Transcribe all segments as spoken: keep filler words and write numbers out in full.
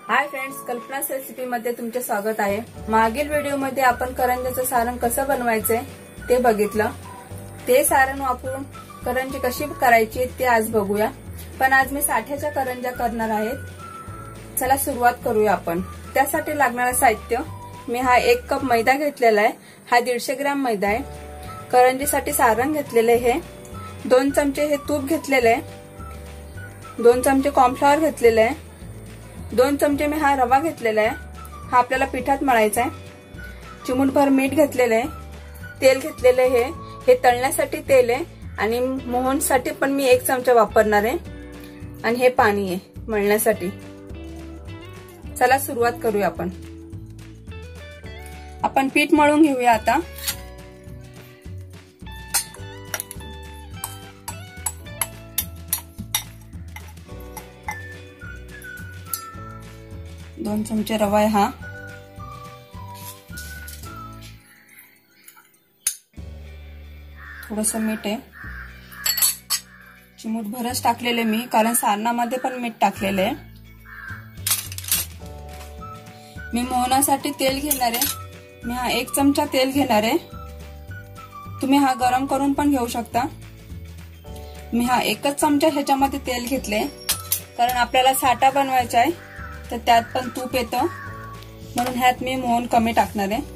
Hi friends, कल्पना's recipe मध्ये तुमचे स्वागत आहे। मागील व्हिडिओ मध्ये आपण करंज्याचं सारण कसं बनवायचंय ते बघितलं। ते सारण वापरून करंजी कशी करायची ते आज बघूया। पण आज मी साठ्याच्या करंज्या करणार आहे। चला सुरुवात करूया आपण। त्यासाठी लागणारे साहित्य मी हा एक कप मैदा घेतलेला आहे। हा दीडशे ग्रॅम मैदा आहे। करंजीसाठी सारण घेतलेले हे दोन चमचे हे तूप घेतलेले आहे। दोन चमचे कॉर्नफ्लॉवर घेतलेले आहे। दोन चमचे मी हा रवा घेतलेला आहे। हा आपल्याला पिठात मळायचा आहे। चिमूटभर मीठ घेतलेले आहे। तेल घेतलेले आहे। हे तळण्यासाठी तेल आहे आणि मोहनसाठी पण मी एक चमचा वापरणार आहे। आणि हे पाणी आहे मळण्यासाठी। चला सुरुवात करूया आपण। आपण पीठ मळून घेऊया आता। दोन चमचे रवा आहे हा। थोडंसं मीठ आहे। चिमूट भरच टाकलेले मी, कारण सारणामध्ये पण मीठ टाकलेले आहे। मी मोहनासाठी तेल घेणार आहे। मी हा एक चमचा तेल घेणार आहे। तुम्ही हा गरम करून पण घेऊ शकता। मी हा एकच चमचा ह्याच्यामध्ये तेल घेतले, कारण आपल्याला साठा बनवायचा आहे तर त्यात पण तूप येतं, म्हणून ह्यात मी मोहन कमी टाकणार आहे।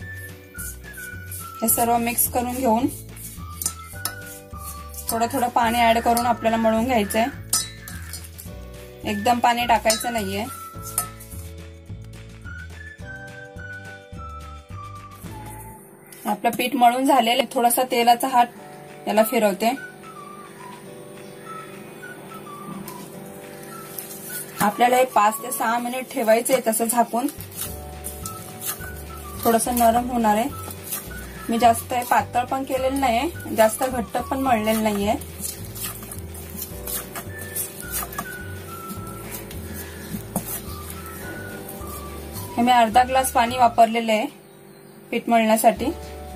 हे सर्व मिक्स करून घेऊन थोडं थोडं पाणी ऍड करून आपल्याला मळून घ्यायचंय। एकदम पाणी टाकायचं नाहीये। आपलं पीठ मळून झालेलं आहे। थोडासा तेलाचा हात याला फिरवते। आपल्याला हे पाच ते सहा मिनिट ठेवायचे तसं झाकून। थोडस नरम होणार आहे। मी जास्त पातळ पण केलेलं नाहीये, जास्त घट्ट पण मळलेलं नाहीये। हे मी अर्धा ग्लास पाणी वापरलेलं आहे पीठ मळण्यासाठी।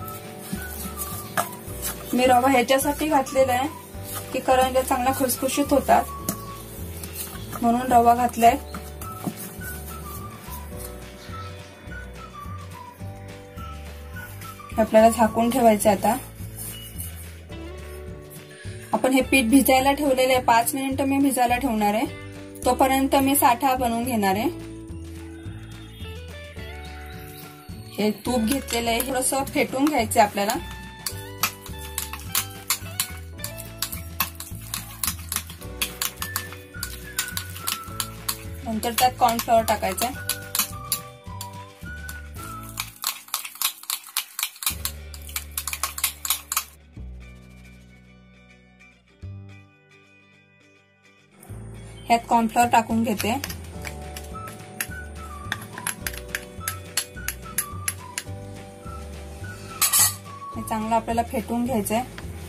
मी रवा ह्याच्यासाठी घातलेला आहे की करंज्या चांगल्या खुसखुशीत होतात, म्हणून रवा घातलाय। आपल्याला झाकून ठेवायचं आता। आपण हे पीठ भिजायला ठेवलेले आहे। पाच मिनिटं मी भिजायला ठेवणार आहे। तोपर्यंत मी साठा बनवून घेणार आहे। हे तूप घेतलेलं आहे, थोडंसं फेटून घ्यायचं आपल्याला। नंतर त्यात कॉर्नफ्लॉवर टाकायचं। ह्यात कॉर्नफ्लॉवर टाकून घेते। हे चांगलं आपल्याला फेटून घ्यायचंय।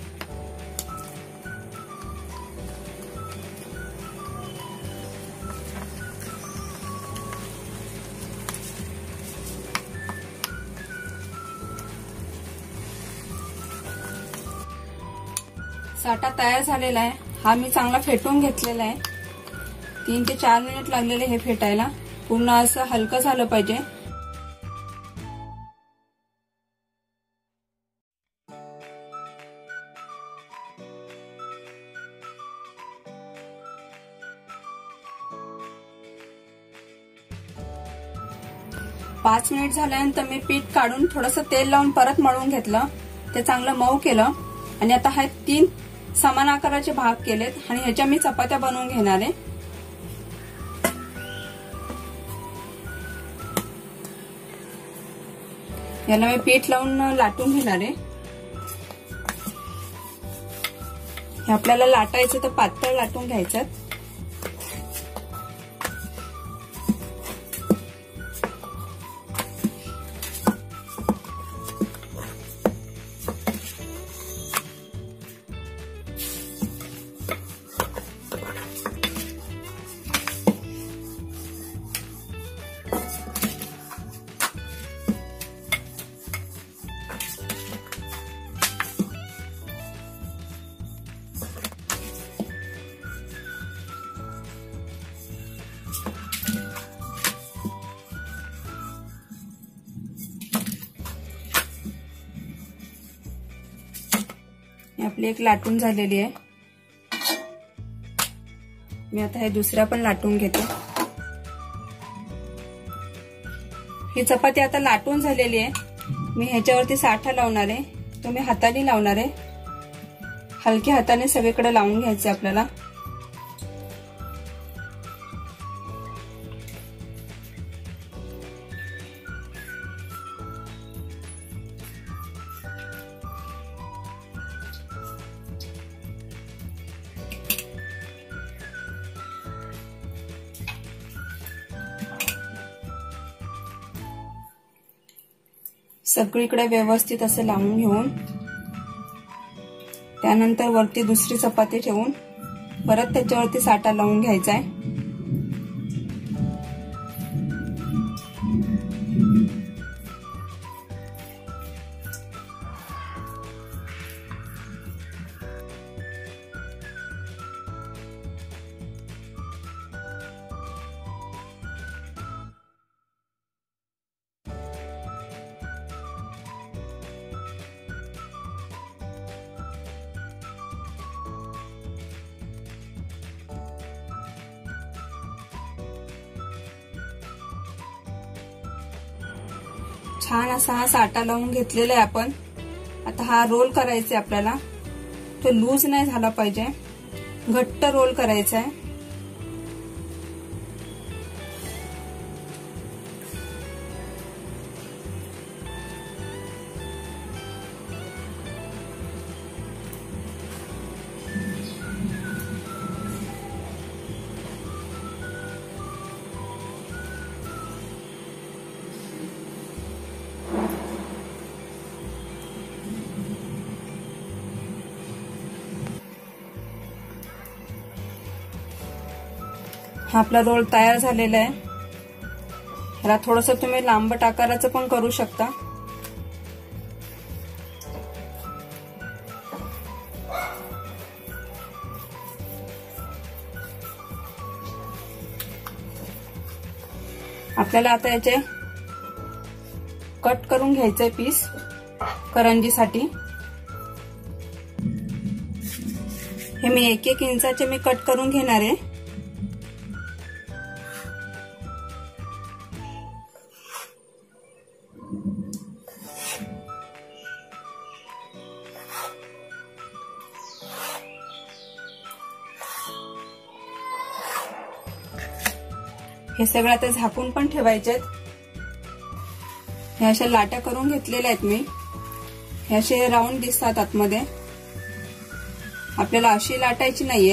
साठा तयार झालेला आहे। हा मी चांगला फेटून घेतलेला आहे। तीन ते चार मिनिट लागलेले हे फेटायला। पूर्ण असं हलकं झालं पाहिजे। पाच मिनिट झाल्यानंतर मी पीठ काढून थोडंसं तेल लावून परत मळून घेतलं। ते चांगलं मऊ केलं आणि आता हा तीन समान आकाराचे भाग केलेत आणि ह्याच्या मी चपात्या बनवून घेणार आहे। याला मी पीठ लावून लाटून घेणार आहे। हे आपल्याला लाटायचं तर पातळ लाटून घ्यायचं। आपली एक लाटून झालेली आहे. मी आता हे दुसरा पण लाटून घेते. ही चपाती आता लाटून झालेली आहे. मी ह्याच्यावरती साठा लावणार आहे. तो मी हाताने लावणार आहे. हलक्या हाताने सगळीकडे लावून घ्यायचे आपल्याला. सगळीकडे व्यवस्थित असं लावून घेऊन त्यानंतर वरती दुसरी चपाती ठेवून परत त्याच्यावरती साठा लावून घ्यायचा आहे. छान असा हा साठा लावून घेतलेला आहे आपण. आता हा रोल करायचा आहे आपल्याला. तो लूज नाही झाला पाहिजे, घट्ट रोल करायचा आहे. हा आपला रोल तयार झालेला आहे. ह्याला थोडंसं तुम्ही लांबट आकाराचं पण करू शकता. आपल्याला आता याचे कट करून घ्यायचंय पीस करंजीसाठी. हे मी एक एक इंचाचे मी कट करून घेणार आहे. हे सगळं आता झाकून पण ठेवायचे आहेत. हे अशा लाट्या करून घेतलेल्या आहेत मी. हे असे राऊंड दिसतात आतमध्ये. आपल्याला अशी लाटायची नाहीये,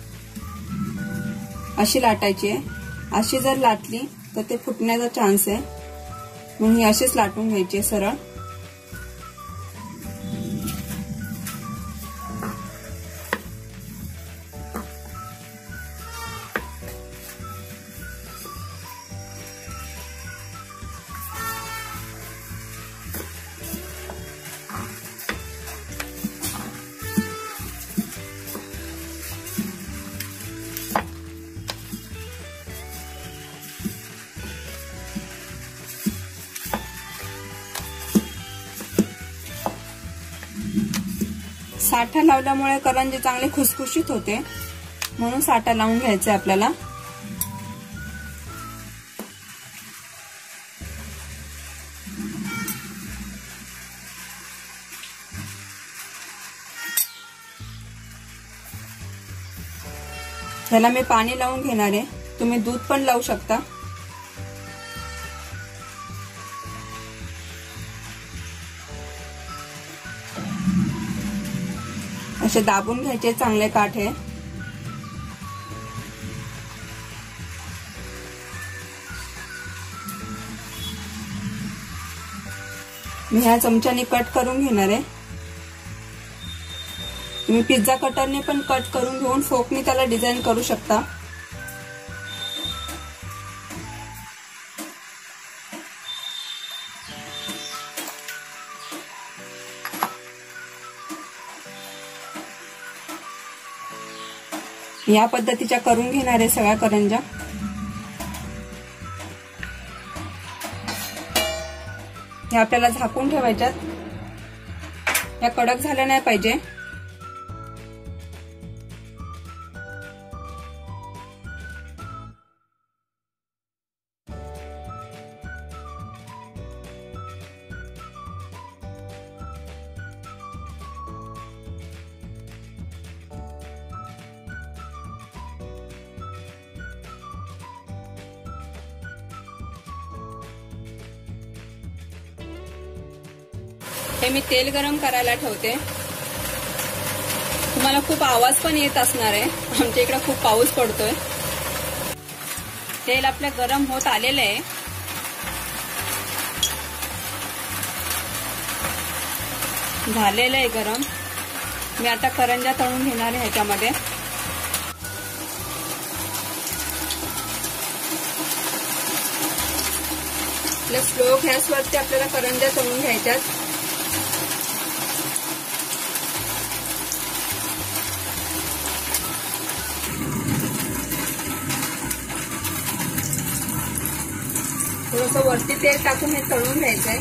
अशी लाटायची आहे. अशी जर लाटली तर ते फुटण्याचा चान्स आहे, म्हणून ही अशीच लाटून घ्यायची सरळ. साठा लावल्यामुळे करंजी चांगली खुसखुशीत होते, म्हणून साठा लावून घ्यायचा आपल्याला. ह्याला मी पाणी लावून घेणार आहे. तुम्ही दूध पण लावू शकता. असे दाबून घ्यायचे चांगले काठे. मी ह्या चमच्याने कट करून घेणार आहे. तुम्ही पिझ्झा कटरने पण कट करून घेऊन फोकनी त्याला डिझाईन करू शकता. या पद्धतीच्या करून घेणार आहे सगळ्या करंज्या. ह्या आपल्याला झाकून ठेवायच्यात. या कडक झाल्या नाही पाहिजे. हे मी तेल गरम करायला ठेवते। तुम्हाला खूप आवाज पण येत असणार आहे, आमच्या इकडे खूप पाऊस पडतोय। तेल आपलं गरम होत आलेलं आहे। झालेलं आहे गरम। मी आता करंज्या तळून घेणार आहे ह्याच्यामध्ये। स्लो गॅसवरती आपल्याला करंज्या तळून घ्यायच्यात। थोडंसं वरती तेल टाकून हे तळून घ्यायचंय।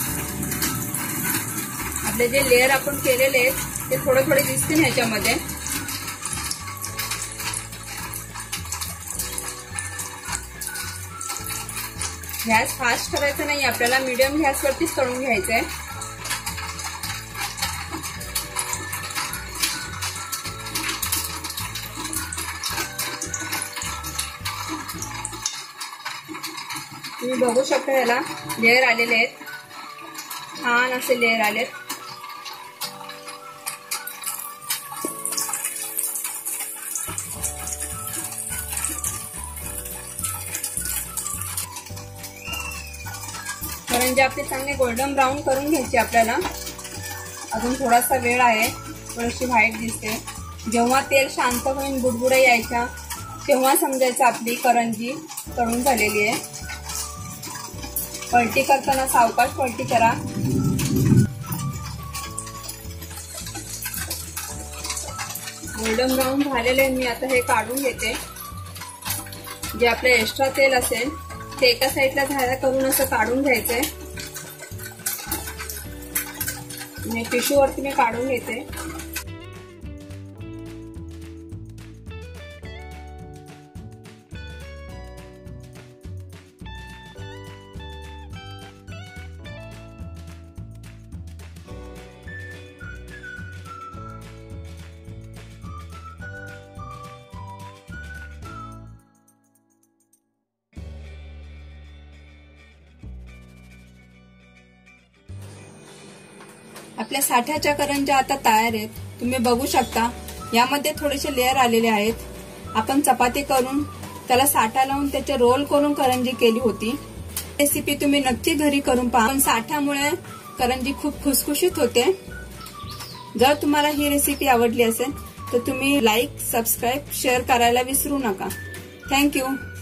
आपले जे लेयर आपण केलेले आहेत ते थोडे थोडे दिसतील ह्याच्यामध्ये। गॅस फास्ट करायचा नाही आपल्याला, मीडियम गॅसवरतीच तळून घ्यायचंय। तुम्ही बघू शकता याला लेयर आलेले आहेत, छान असे लेयर आलेत। करंजी आपली चांगली गोल्डन ब्राऊन करून घ्यायची आपल्याला। अजून थोडासा वेळ आहे, थोडीशी व्हाईट दिसते। जेव्हा तेल शांत होऊन बुडबुडे यायच्या तेव्हा समजायचं आपली करंजी तळून झालेली आहे। पलटी करताना सावकाश पलटी करा। गोल्डन ब्राऊन झालेले मी आता हे काढून घेते। जे आपले एक्स्ट्रा तेल असेल ते एका साईडला झारा करून असं काढून घ्यायचंय। टिश्यू वरती मी काढून घेते। आपल्या साठ्याच्या करंज्या आता तयार आहेत, तुम्ही बघू शकता। यामध्ये थोडेसे लेयर आलेले आहेत। आपण चपाती करून त्याला साठा लावून त्याचे रोल करून करंजी केली होती। रेसिपी तुम्ही नक्की घरी करून पहा, पण साठ्यामुळे करंजी खूप खुसखुशीत होते। जर तुम्हाला ही रेसिपी आवडली असेल तर तुम्ही लाईक, सबस्क्राईब, शेअर करायला विसरू नका। थँक्यू।